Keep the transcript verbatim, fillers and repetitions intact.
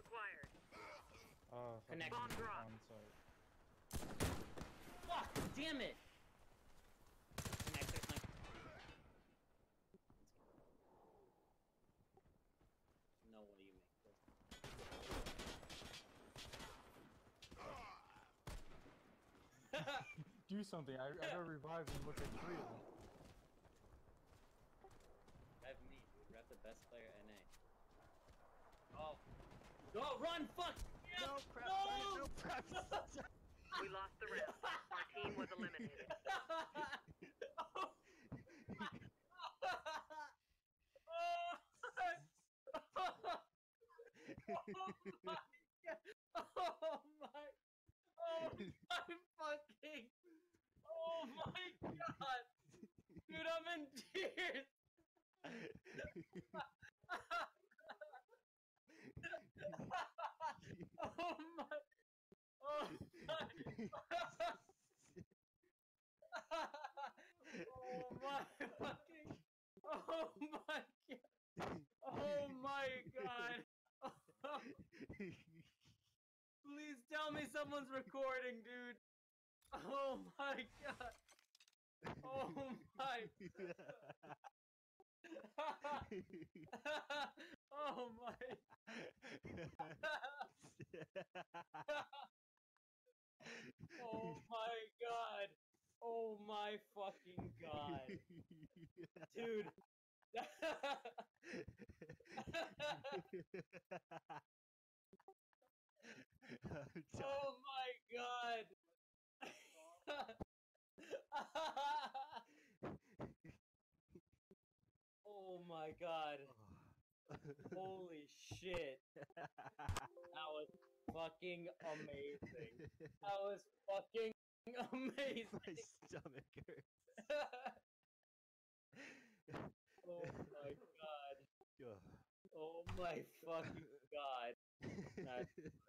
acquired. Uh, Connect. fucking Bomb drop. on site. Fuck! Damn it! Connector's like. No way you make this. Do something. I, I gotta revive and look at three of them. Rev me, dude. Rev the best player N A. Oh. Go, run! Fuck! Yeah. No prep. No! No prep. We lost the round. Our team was eliminated. Oh. Oh my god! Oh my! Oh my fucking! Oh my god! Dude, I'm in tears! Oh my! Oh my! Oh my fucking! Oh my god! Oh my god! Oh. Please tell me someone's recording, dude! Oh my god! Oh my! Oh my! Oh my god! Oh my fucking god! Dude! Oh my god! Oh my god! Holy shit! That was fucking amazing! That was fucking amazing! My stomach hurts. Oh my god! Ugh. Oh my fucking god! That's